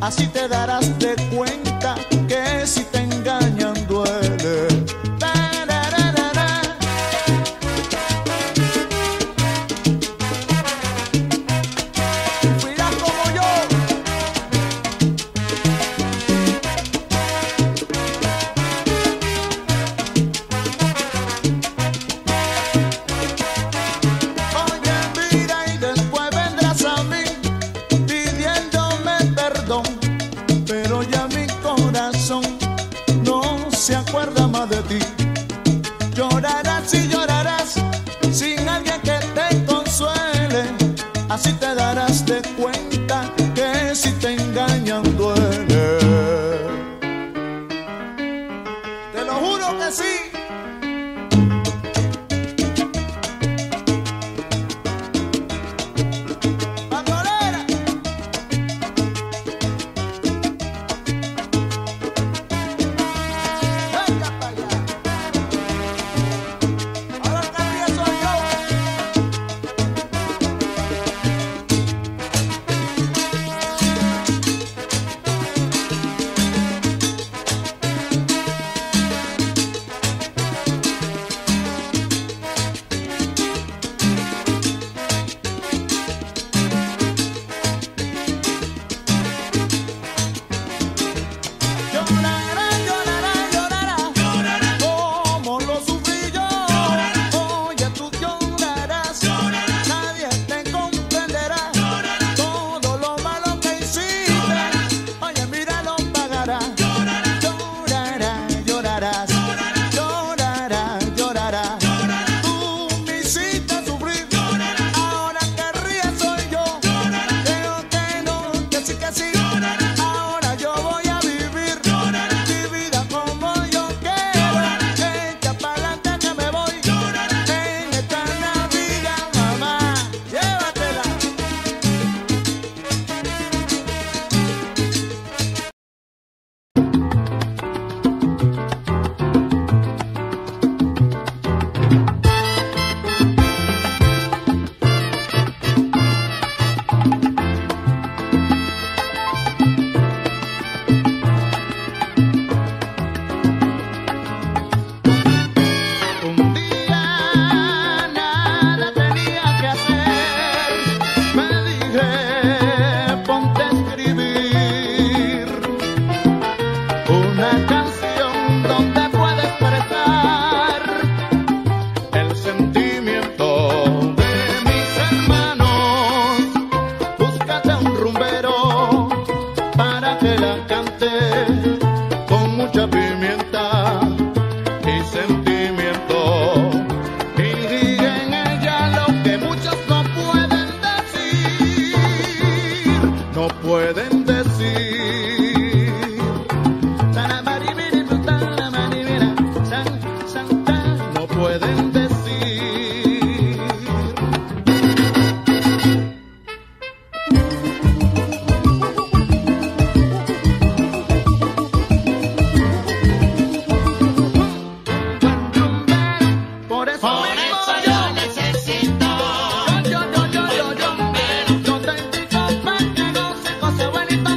así te darás de cuenta que si te engañan duele. Sufrirás como yo. Oye, mira, y después vendrás a mí pidiéndome perdón, pero ya mi corazón no se acuerda más de ti. Llorarás y llorarás sin alguien que te consuele, así te darás de cuenta que si te engañan duele. Te lo juro que sí. Bandolera. Venga para allá. Ahora el que ríe soy yo. Llorará, llorará, llorará, como lo sufrí yo. Oye, tú llorarás, nadie te comprenderá. Todo lo malo que hiciste, oye, mira, lo pagarás. Llorarás, llorarás, llorarás, llorarás. Tú me hiciste sufrir, ahora que ríes soy yo. Creo que no, que sí, que sí. Ahora yo voy a vivir mi vida como yo quiero. Echa pa'lante que me voy en esta Navidad, mamá. Llévatela. Un día nada tenía que hacer, me dije, ponte a escribir una canción donde pueda expresar el sentimiento de mis hermanos. Búscate un rumbero para que la cante con mucha pimienta y sentimiento, y en ella lo que muchos no pueden decir, no pueden decir. No pueden decir. Por eso yo necesito. Yo te indico para que no se cose bonito.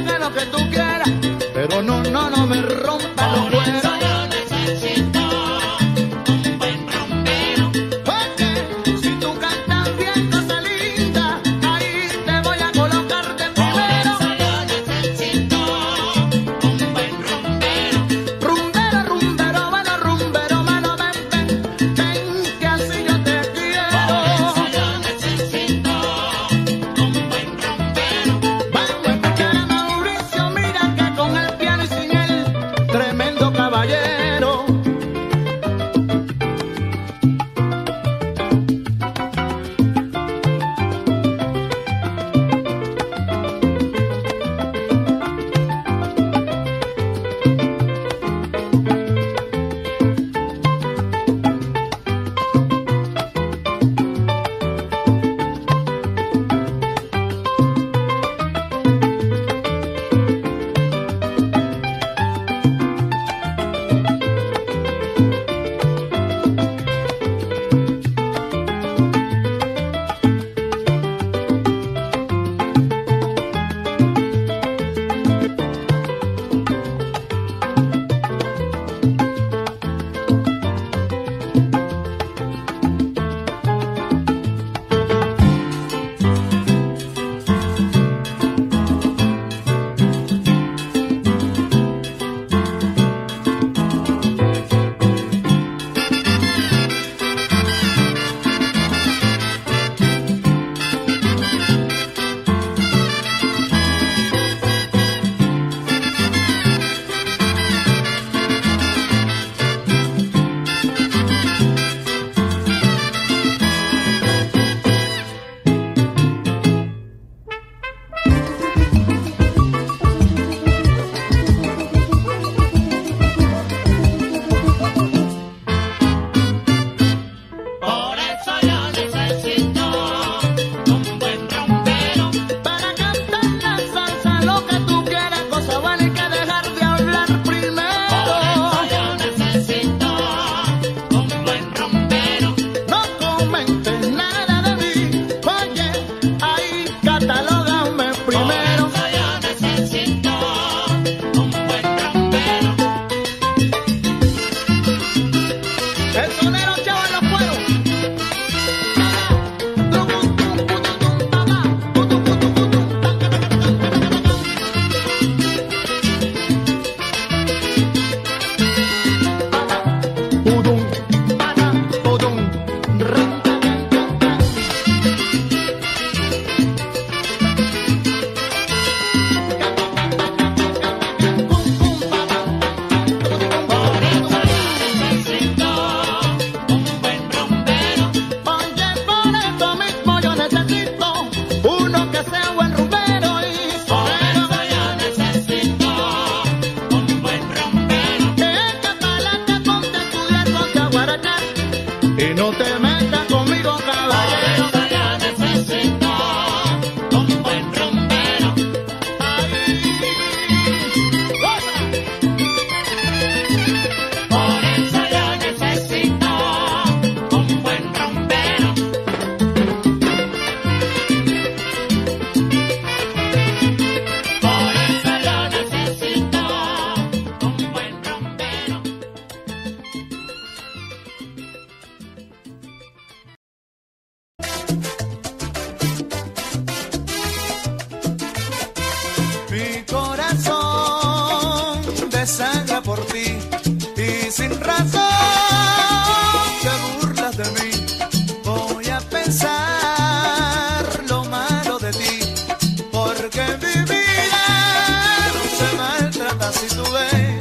Mi corazón desangra por ti y sin razón te burlas de mí. Voy a pensar lo malo de ti, porque mi vida se maltrata si tú ves.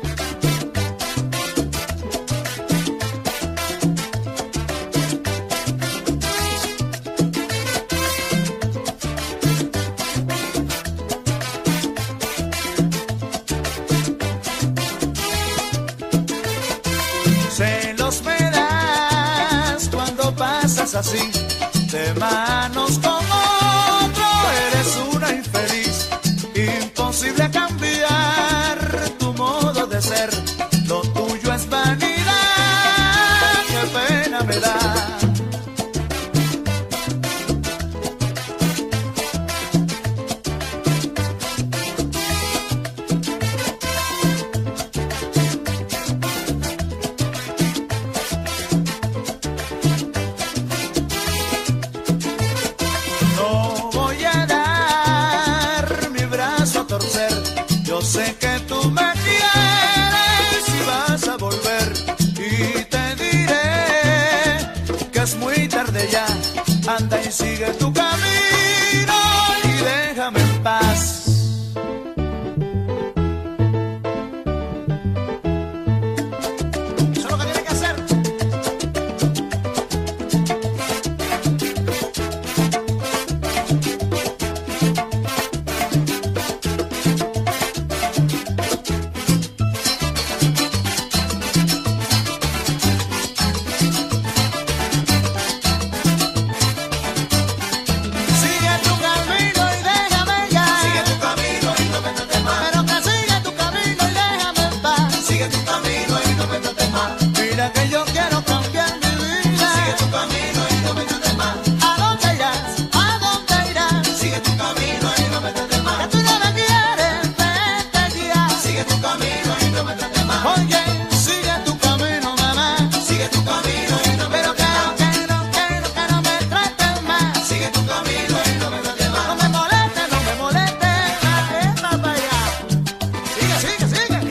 Celos me das cuando pasas así, de manos con otro, eres una infeliz. Imposible cambiar tu modo de ser, lo tuyo es vanidad, qué pena me da. Yo sé que tú me quieres y vas a volver, y te diré que es muy tarde ya. Anda y sigue tu camino y déjame en paz. Eso es lo que tienes que hacer. Que yo quiero cambiar mi vida. Sigue tu camino y no me trates más. ¿A dónde irás? ¿A dónde irás? Sigue tu camino y no me trates más. Que tú no me quieres, vete ya. Sigue tu camino y no me trates más. Oye, sigue tu camino, mamá. Sigue tu camino y no me trates más. Pero que no me trates más. Sigue tu camino y no me trates más. No me molestes, no me molestes. Está para allá. Sigue, sigue, sigue.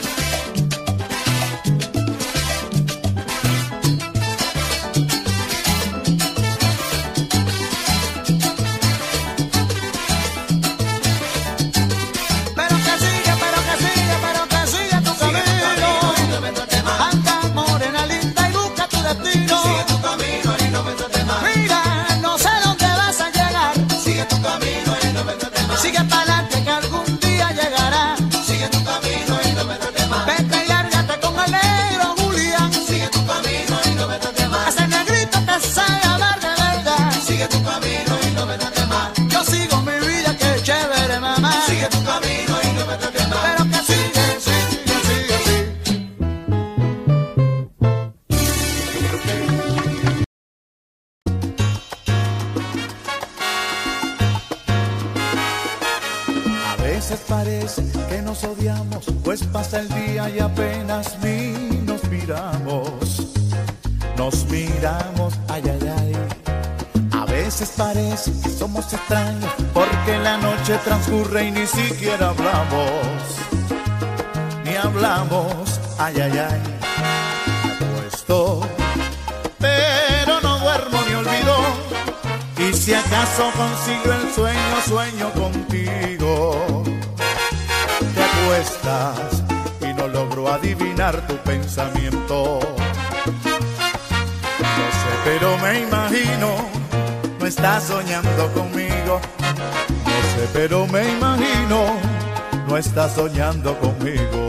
Sigue para adelante que algún día llegará. Sigue tu camino y no me trates más. Vete y lárgate con el negro Julián. Sigue tu camino y no me trates más. Ese negrito que sabe hablar de verdad. Sigue tu camino y no me trates más. Yo sigo mi vida, que chévere, mamá. Sigue tu camino y no me trates más. Pero que sigue, sigue, sigue, sigue. A veces parece que nos odiamos, pues pasa el día y apenas ni nos miramos. Nos miramos, ay, ay, ay. A veces parece que somos extraños, porque la noche transcurre y ni siquiera hablamos. Ni hablamos, ay, ay, ay. Me acuesto, pero no duermo ni olvido. Y si acaso consigo el sueño, sueño contigo. Te acuestas y no logro adivinar tu pensamiento. No sé, pero me imagino, no estás soñando conmigo. No sé, pero me imagino, no estás soñando conmigo.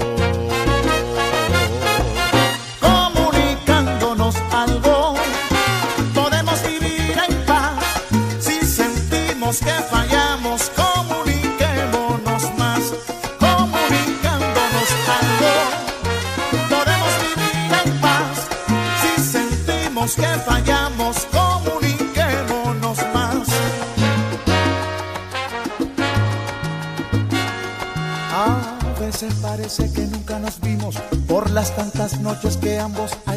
Comunicándonos algo, podemos vivir en paz. Si sentimos que fallamos, comuniquémonos más. Comunicándonos algo, podemos vivir en paz. Si sentimos que fallamos, comuniquémonos más. A veces parece que nunca nos vimos, por las tantas noches que ambos a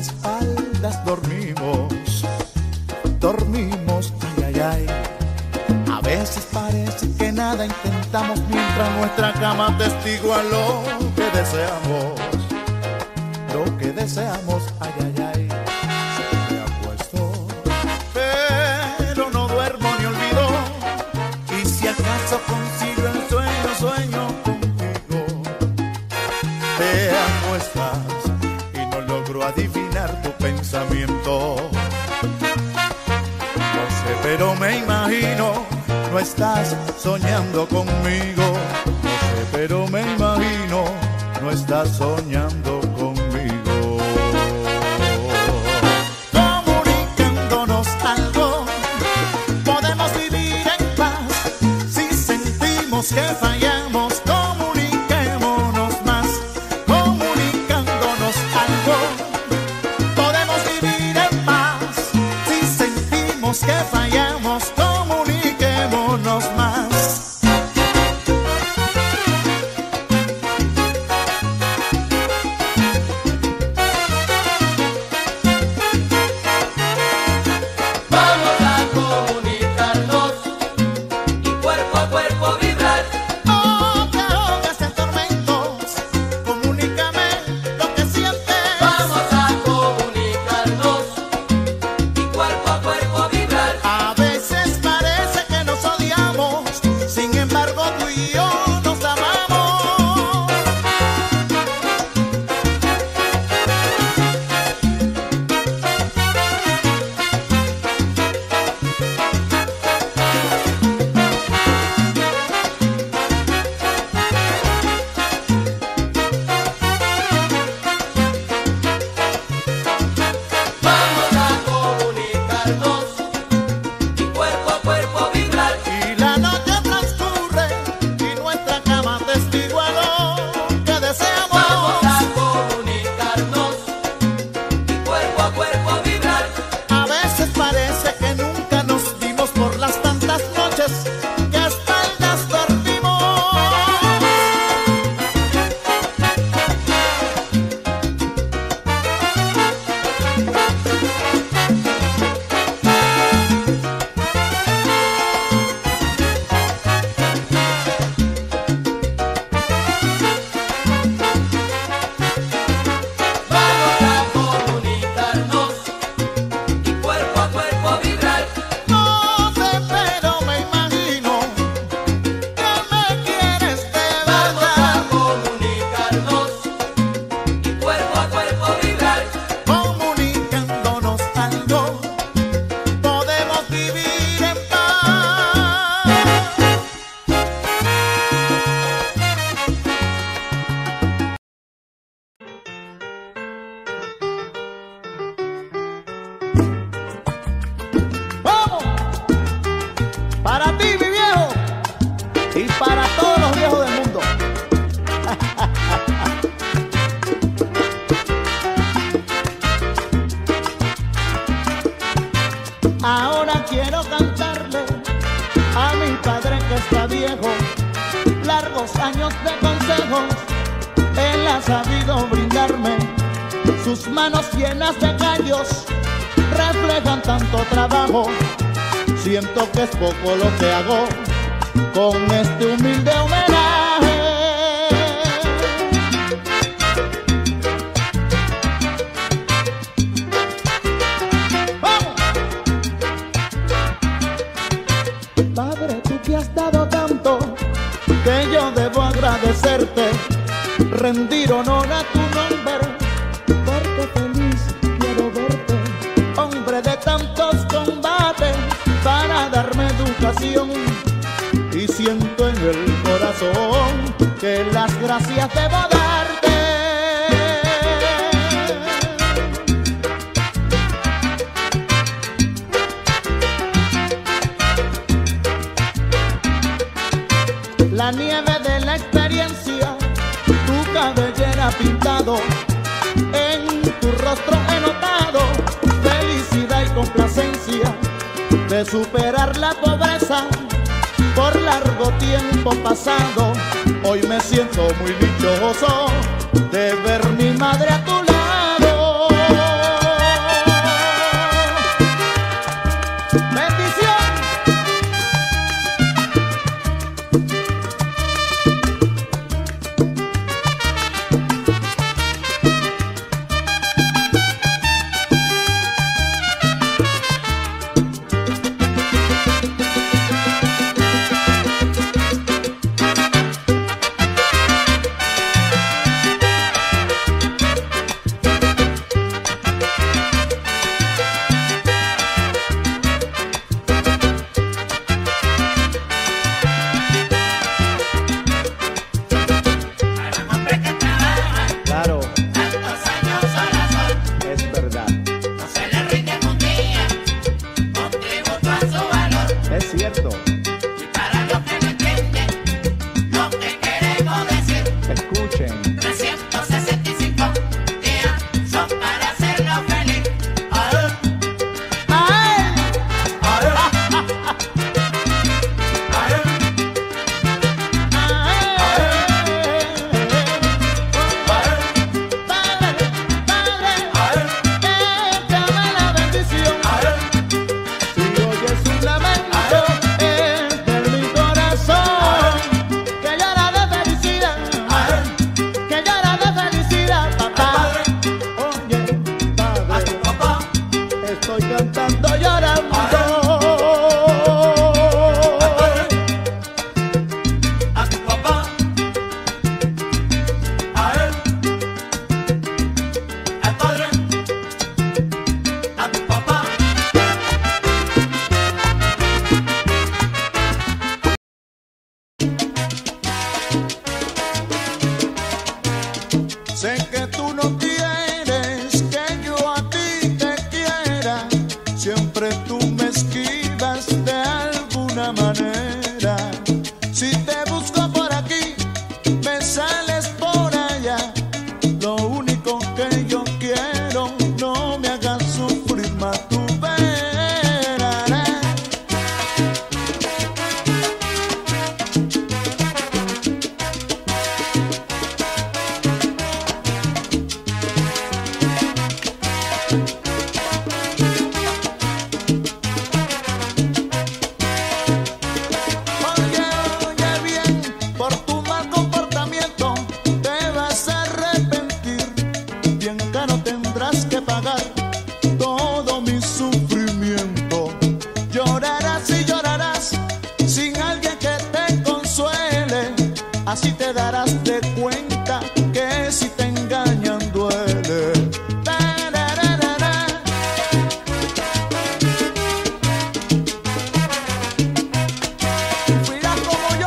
espaldas dormimos. Dormimos, ay, ay, ay. A veces parece que nada intentamos mientras nuestra cama atestigua lo que deseamos. Lo que deseamos, ay, ay, ay, se me ha puesto. Pero no duermo ni olvido. Y si acaso consigo el sueño, sueño contigo. Te acuestas y no logro adivinar tu pensamiento. No sé, pero me imagino, no estás soñando conmigo. No sé, pero me imagino, no estás soñando conmigo. Comunicándonos algo, podemos vivir en paz. Si sentimos que fallamos, comuniquémonos más. Comunicándonos algo, podemos vivir en paz. Si sentimos que fallamos, comuniquémonos más. Ahora quiero cantarle a mi padre que está viejo, largos años de consejos él ha sabido brindarme. Sus manos llenas de callos reflejan tanto trabajo. Siento que es poco lo que hago con este humilde homenaje. ¡Vamos! Padre, tú que has dado tanto, que yo debo agradecerte, rendir honor a tu nombre, porque feliz quiero verte, hombre de tantos combates, para darme educación. Y siento en el corazón que las gracias debo darte. La nieve de la experiencia, tu cabellera pintado, en tu rostro he notado felicidad y complacencia de superar la pobreza por largo tiempo pasado. Hoy me siento muy dichoso de ver mi madre a tu lado. Bendición. escuchen. 365 días son para hacerlo feliz. A él, ¡A él! a él, a él, Padre, Padre, a él, échame la bendición. a él, Si oyes un lamento es de mi corazón que llora de felicidad, que llora de felicidad, papá. Oye, a padre, tu papá, estoy cantando llorando. a tu papá, a él, al padre, a tu papá. Sé que tú no quieres que yo a ti te quiera, siempre tú me esquivas de alguna manera. Si te busco por aquí, me sales por allá. Lo único que yo quiero, no me hagas sufrir más, tú verás. Oye, oye bien, por tu mal comportamiento te vas a arrepentir. Bien caro tendrás que pagar todo mi sufrimiento. Llorarás y llorarás sin alguien que te consuele. Así te darás de cuenta que si te engañan duele. Tarararara. Sufrirás como yo.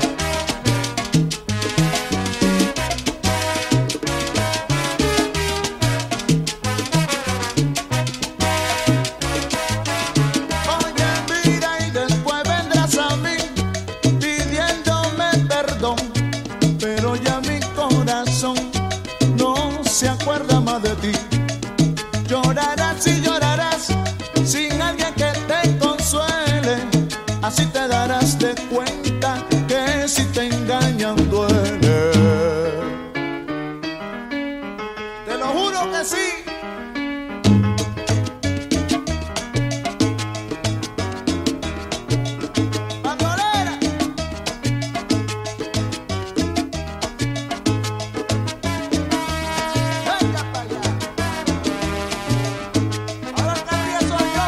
Oye, mira, y después vendrás a mí pidiéndome perdón, pero ya mi corazón no se acuerda más de ti. Llorarás y llorarás sin alguien que te consuele. Así te darás de cuenta que si te engañan duele. Te lo juro que sí. Bandolera. Venga para allá. Ahora el que ríe soy yo.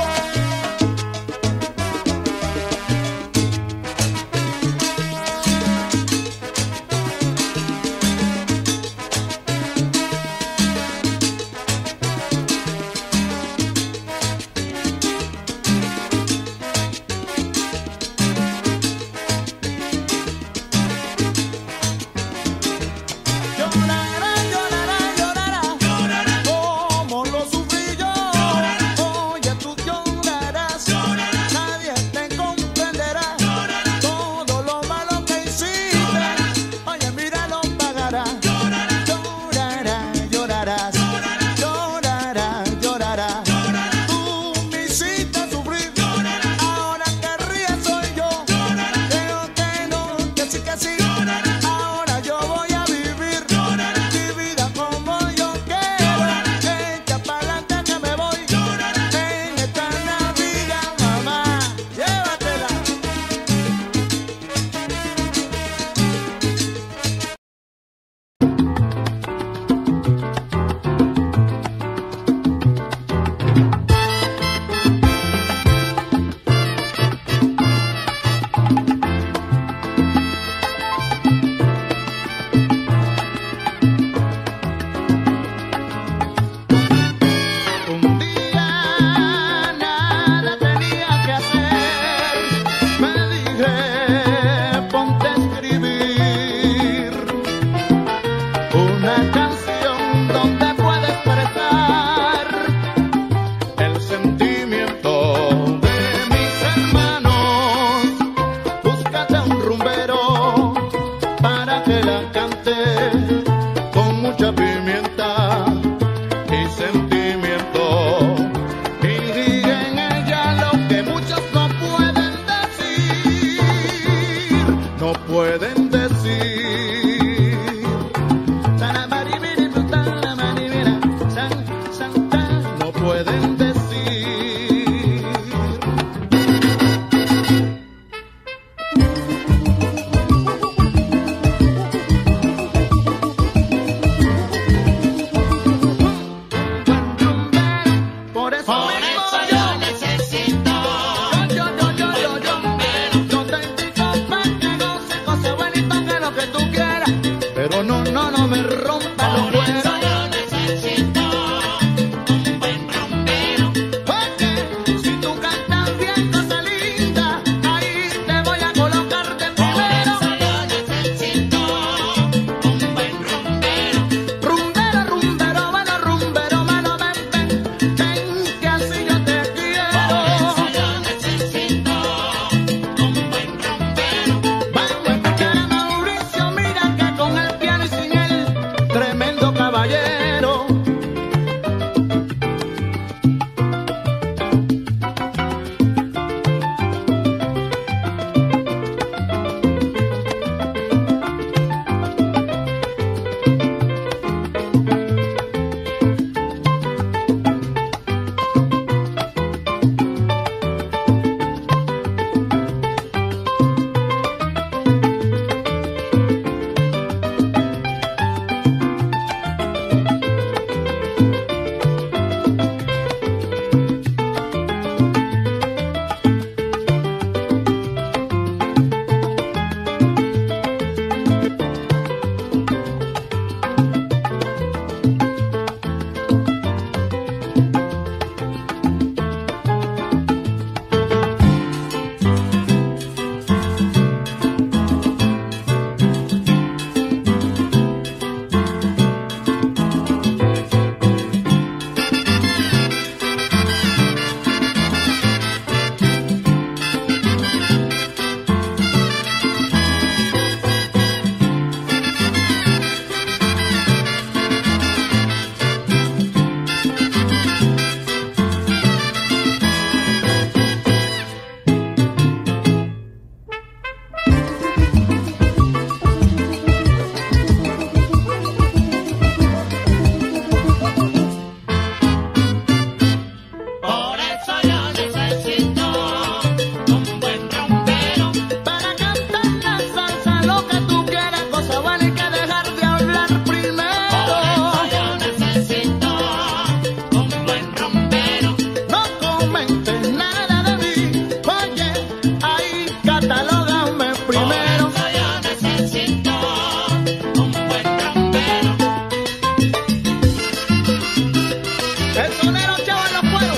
Llorará, llorará, llorará, como lo sufrí yo. Oye, tú llorarás, nadie te comprenderá. Todo lo malo que hiciste, oye, mira, lo pagarás. Llorará, llorarás, llorará, llorará. Tú me hiciste sufrir, ahora que ríes soy yo. Creo que no, que sí, que sí. Ahora yo voy a vivir mi vida como yo quiero. Echa pa'lante que me voy. En esta Navidad, mamá, llévatela. Un día nada tenía que hacer, me dije, ponte a escribir una canción donde pueda expresar el sentimiento de mis hermanos. Búscate un rumbero para que la cante pero no me rompa los Por eso cueros. yo necesito un buen rumbero. Oye, si tú cantas bien, cosa linda, ahí te voy a colocar de Por primero. eso yo necesito un buen rumbero. Rumbero, rumbero, bueno, rumbero, malo, ven, que así yo te Por quiero. eso yo necesito un buen rumbero. Vamos a escuchar a Mauricio, mira que con el piano y sin él, tremendo caballero. Por eso yo necesito un buen rumbero. Para cantar la salsa, lo que tú quieras, cosa buena, hay que dejar de hablar Por primero. eso yo necesito un buen rumbero. No comentes nada de mí, oye, ahí catalógame primero. Por eso yo necesito un buen rumbero. El sonero Chavo en los cueros.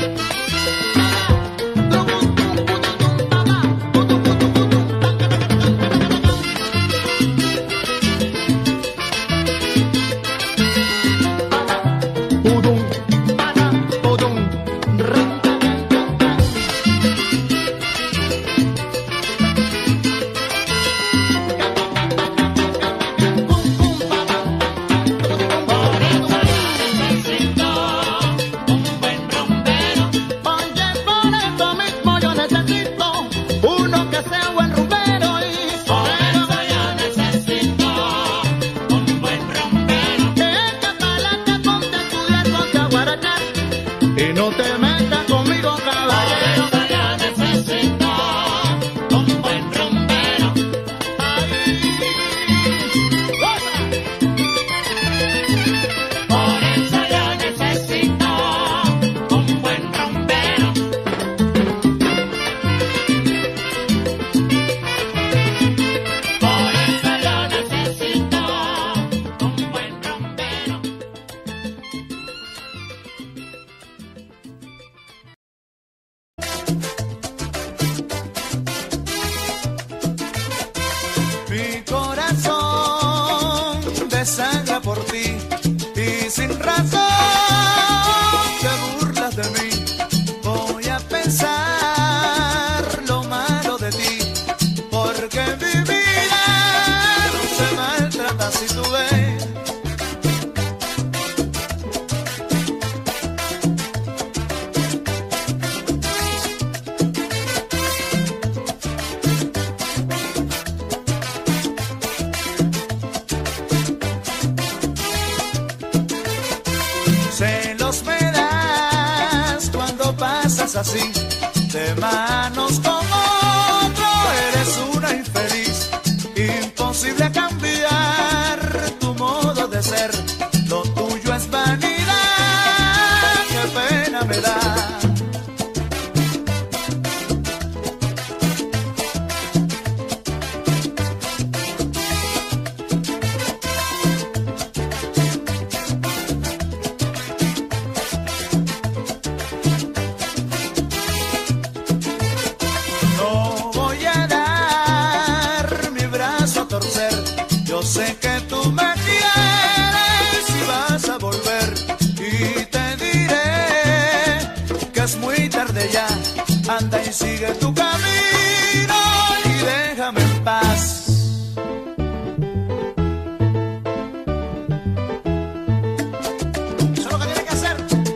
Por eso yo necesito un buen rumbero. Oye, por eso mismo yo necesito uno que sea buen rumbero y Por sonero. eso yo necesito un buen rumbero. Que eche pa'lante, ponte a estudiar, ponte a guarachar y no te metas conmigo, Por caballero. eso yo necesito un buen rumbero. Por eso yo necesito un buen rumbero. Por eso yo necesito un buen rumbero. Mi corazón desangra por ti y sin razón te burlas de mí. Voy a pensar lo malo de ti, porque mi vida se maltrata si tú ves. Celos me das cuando pasas así, de manos con otro, eres una infeliz. Imposible cambiar tu modo de ser, lo tuyo es vanidad, qué pena me da. Yo sé que tú me quieres y vas a volver y te diré que es muy tarde ya. Anda y sigue tu camino y déjame en paz. Eso es lo que tienes que hacer.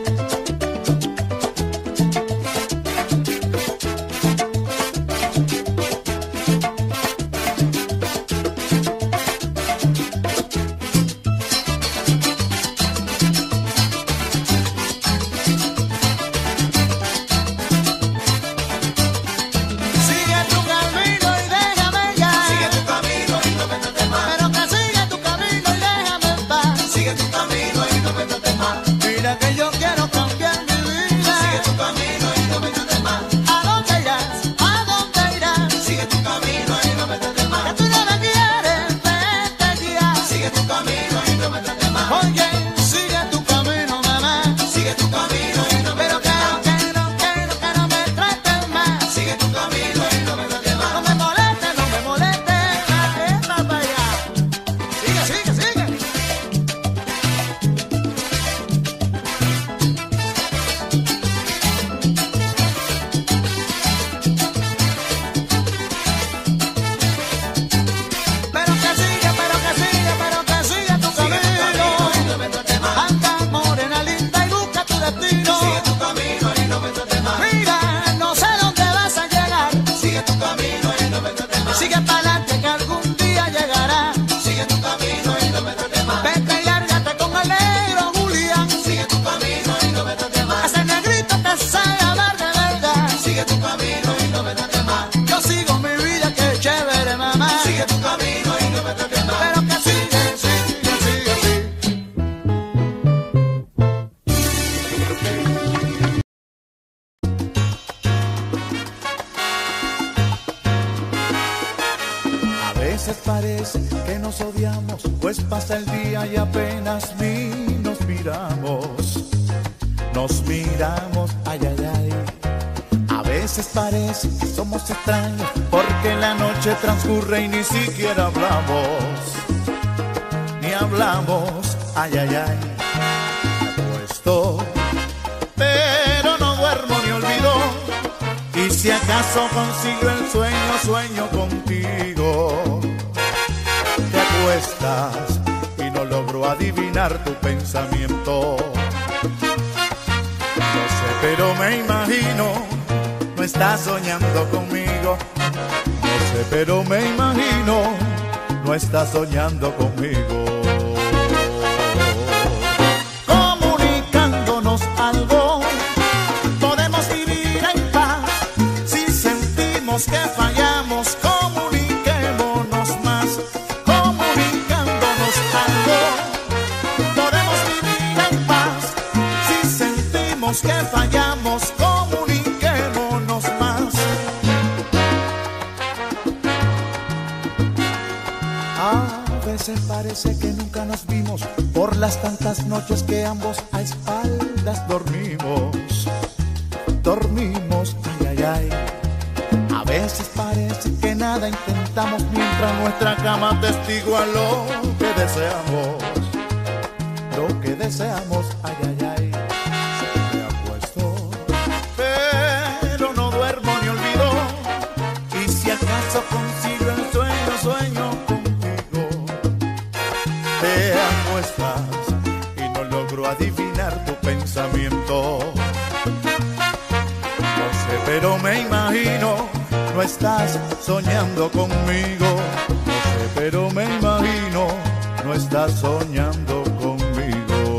Parece que nos odiamos, pues pasa el día y apenas ni nos miramos. Nos miramos, ay, ay, ay. A veces parece que somos extraños, porque la noche transcurre y ni siquiera hablamos. Ni hablamos, ay, ay, ay. Me acuesto, pero no duermo ni olvido. Y si acaso consigo el sueño, sueño contigo. Te acuestas y no logro adivinar tu pensamiento. No sé, pero me imagino, no estás soñando conmigo. No sé, pero me imagino, no estás soñando conmigo. Comunicándonos algo, podemos vivir en paz. Si sentimos que fallamos, comuniquémonos más. Comunicándonos algo, podemos vivir en paz. Si sentimos que fallamos, comuniquémonos más. A veces parece que nunca nos vimos, por las tantas noches que ambos a espaldas dormimos. Dormimos, ay, ay, ay. A veces parece que nada intentamos, mientras nuestra cama atestigua lo que deseamos. Lo que deseamos, ay, ay, ay. Me acuesto, pero no duermo ni olvido. Y si acaso consigo el sueño, sueño contigo. Te acuestas y no logro adivinar tu pensamiento. No sé, pero me imagino, no estás soñando conmigo. No sé, pero me imagino, no estás soñando conmigo.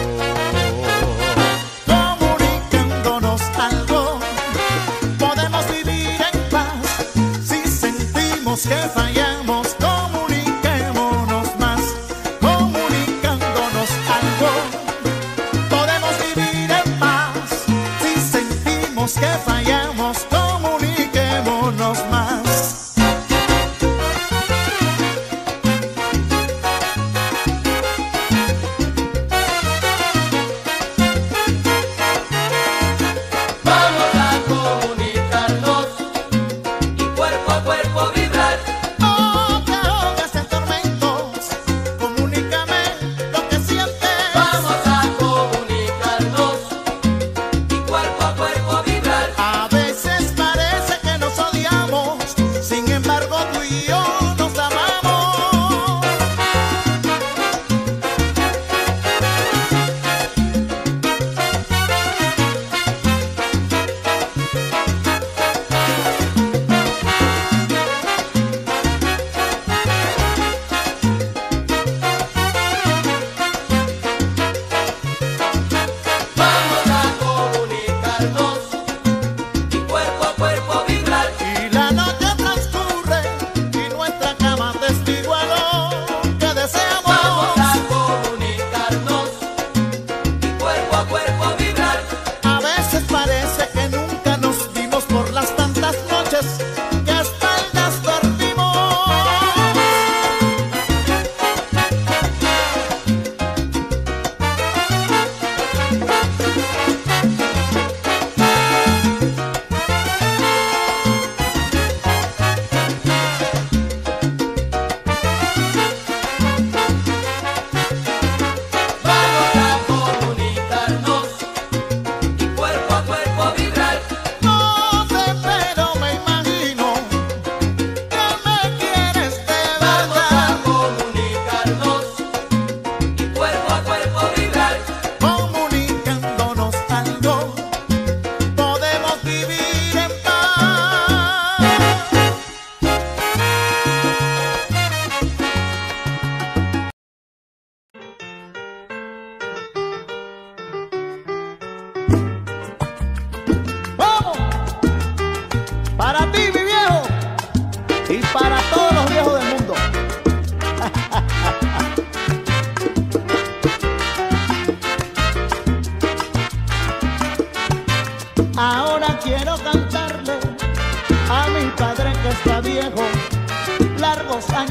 Comunicándonos algo, podemos vivir en paz. Si sentimos que fallamos, comuniquémonos más. Comunicándonos algo, podemos vivir en paz. Si sentimos que fallamos, comuniquémonos más.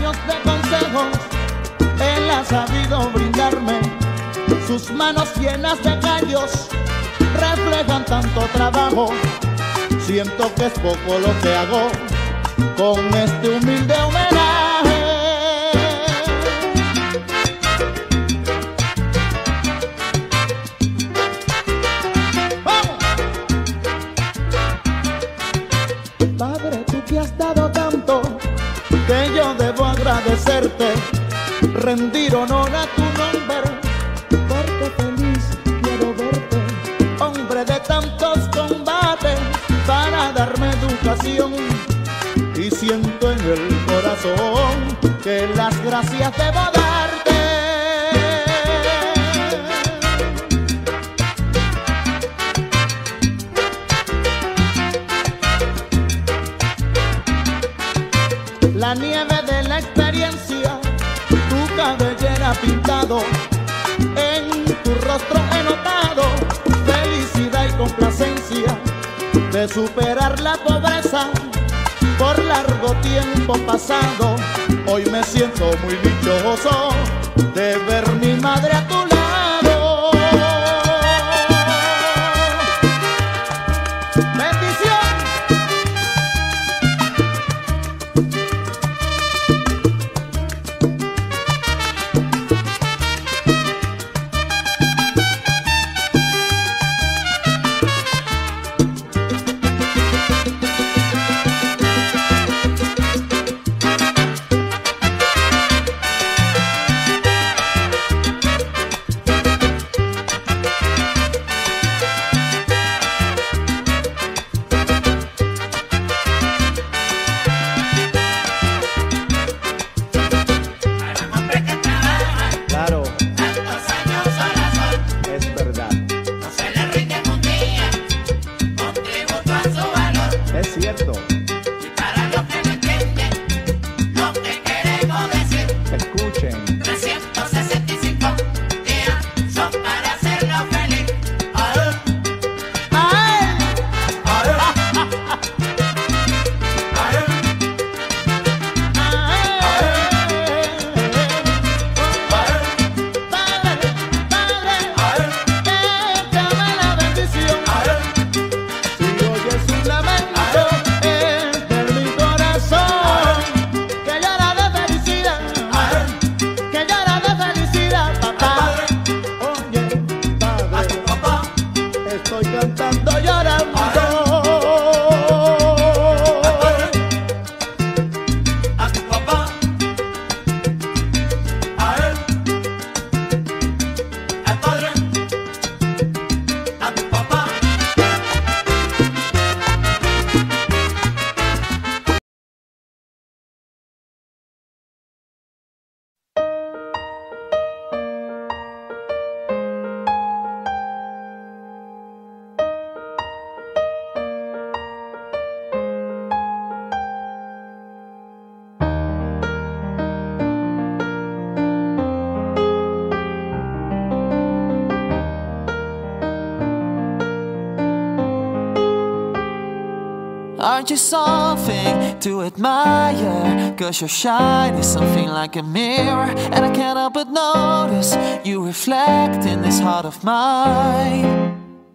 años de consejos él ha sabido brindarme. Sus manos llenas de callos reflejan tanto trabajo. Siento que es poco lo que hago con este humilde homenaje. ¡Vamos! Padre, tú que has dado tanto, que yo debo agradecerte, rendir honor a tu nombre, porque feliz quiero verte, hombre de tantos combates, para darme educación. Y siento en el corazón que las gracias debo darte. La nieve de la experiencia, tu cabellera pintado, en tu rostro he notado felicidad y complacencia de superar la pobreza por largo tiempo pasado. Hoy me siento muy dichoso de ver mi madre a tu lado. Bendición. Aren't you something to admire? 'Cause your shine is something like a mirror, and I can't help but notice you reflect in this heart of mine.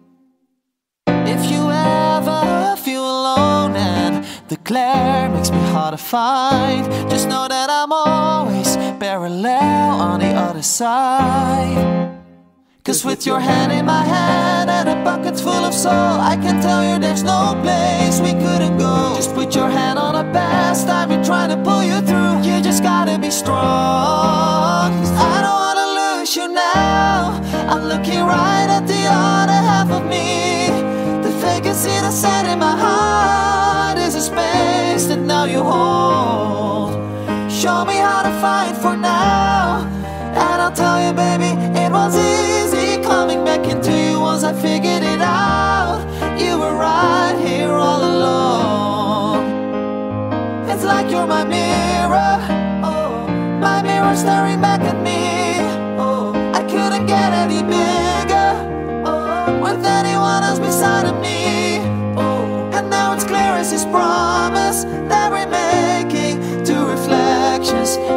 If you ever feel alone and the glare makes me hard to find, just know that I'm always parallel on the other side. 'Cause with your hand in my hand and a bucket full of soul, I can tell you there's no place we couldn't go. Just put your hand on the past, I've been trying to pull you through. You just gotta be strong, 'cause I don't wanna lose you now. I'm looking right at the other half of me. The vacancy that's set in my heart is a space that now you hold. Show me how to fight for now, and I'll tell you, baby, it was easy coming back into you once I figured it out. You were right here all along. It's like you're my mirror, oh, my mirror staring back at me. Oh, I couldn't get any bigger, oh, with anyone else beside of me. Oh, and now it's clear as his promise that we're making two reflections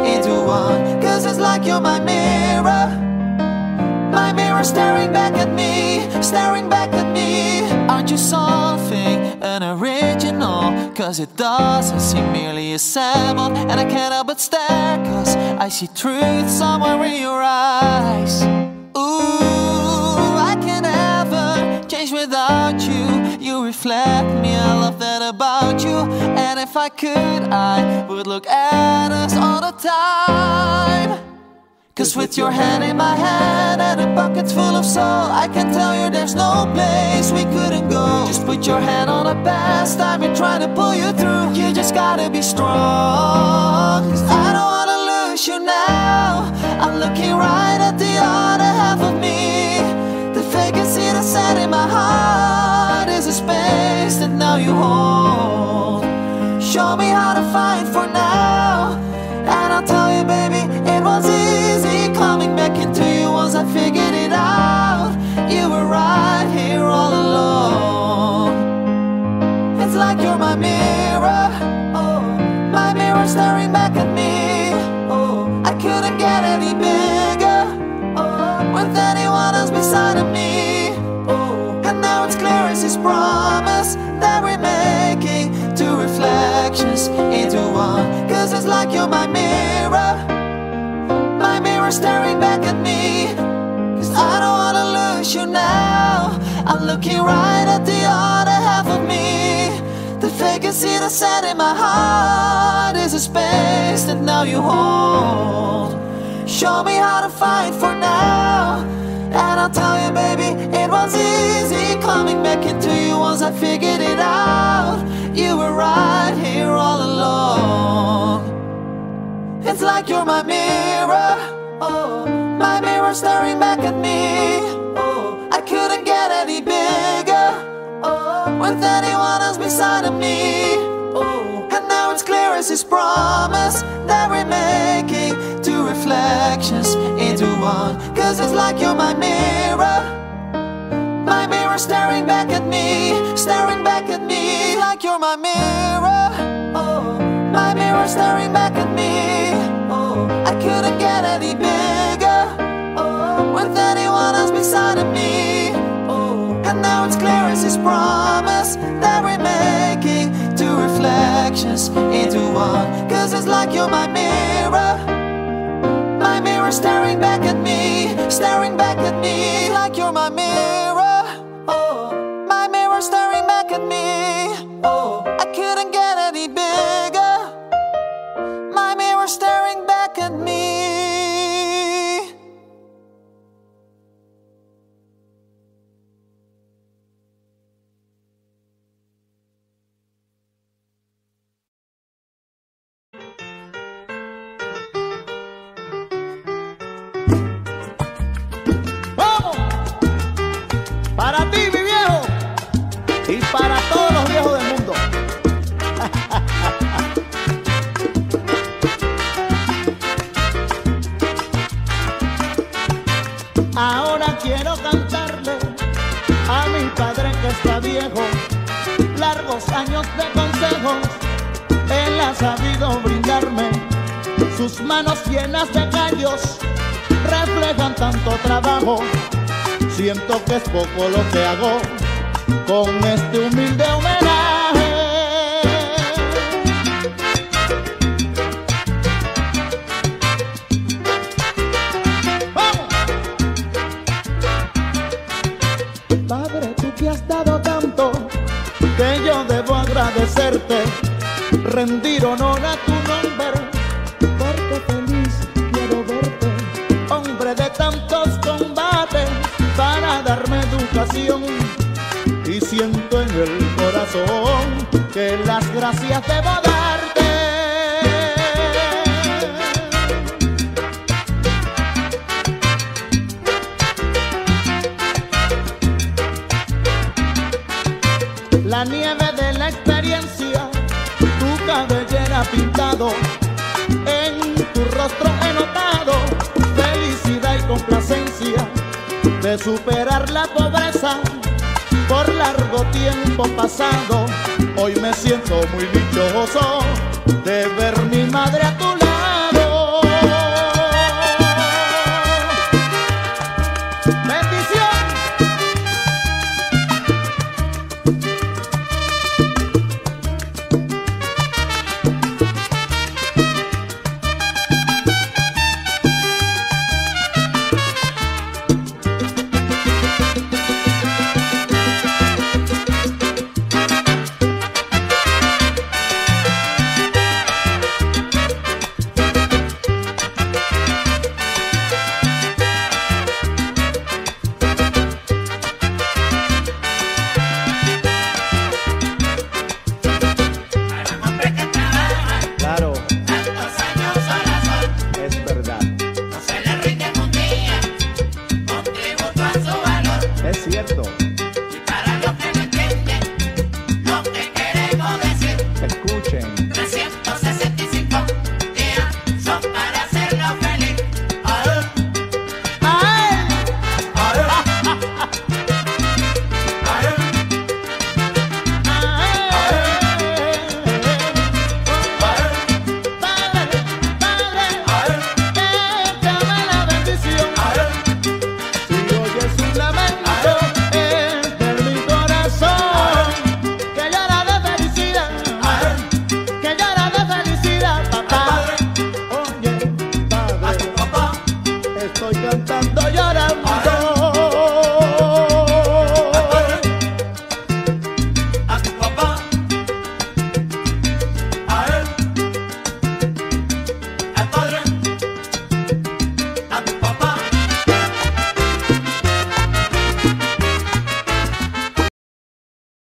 one. Cause it's like you're my mirror staring back at me, staring back at me. Aren't you something unoriginal? Cause it doesn't seem merely assembled. And I can't help but stare, cause I see truth somewhere in your eyes. Ooh, I can't ever change without you. You reflect me, I love that about you. And if I could, I would look at us all the time. Cause with your hand in my hand and a bucket full of salt, I can tell you there's no place we couldn't go. Just put your hand on the past, I've been trying to pull you through. You just gotta be strong. Cause I don't wanna lose you now. I'm looking right at the other half of me. The vacancy that's set in my heart is a space that now you hold. Show me how to fight for now, and I'll tell you, baby, it was easy coming back into you once I figured it out. You were right here all along. It's like you're my mirror, oh, my mirror staring back at me. Oh, I couldn't get any bigger, oh, with anyone else beside of me. Oh, and now it's clear as his promise that we're making two reflections into one. Cause it's like you're my mirror staring back at me. Cause I don't wanna lose you now. I'm looking right at the other half of me. The vacancy that's set in my heart is a space that now you hold. Show me how to fight for now, and I'll tell you, baby, it was easy coming back into you once I figured it out. You were right here all along. It's like you're my mirror, oh, my mirror staring back at me. Oh, I couldn't get any bigger, oh, with anyone else beside of me. Oh, and now it's clear as his promise that we're making two reflections into one. Cause it's like you're my mirror staring back at me, staring back at me. Like you're my mirror, oh, my mirror staring back at me. Oh, I couldn't get any bigger, oh, with anyone else beside of me. Oh, and now it's clear as his promise that we're making two reflections into one. Cause it's like you're my mirror staring back at me, staring back at me. Like you're my mirror, oh, my mirror staring back at me. Oh, I couldn't get any bigger. My mirror staring back at me. ¡Vamos! Para ti, mi viejo, y para todos los viejos del mundo. Ahora quiero cantarle a mi padre que está viejo, largos años de consejos él ha sabido brindarme. Sus manos llenas de callos reflejan tanto trabajo. Siento que es poco lo que hago con este humilde homenaje. ¡Vamos! Padre, tú que has dado tanto, que yo debo agradecerte, rendir honor a tu nombre, porque feliz quiero verte, hombre de tantos combates, para darme educación, y siento en el corazón que las gracias debo darte. La nieve de la experiencia, tu cabellera pintado, en tu rostro he notado felicidad y complacencia de superar la pobreza por largo tiempo pasado. Hoy me siento muy dichoso de ver mi madre a tu lado.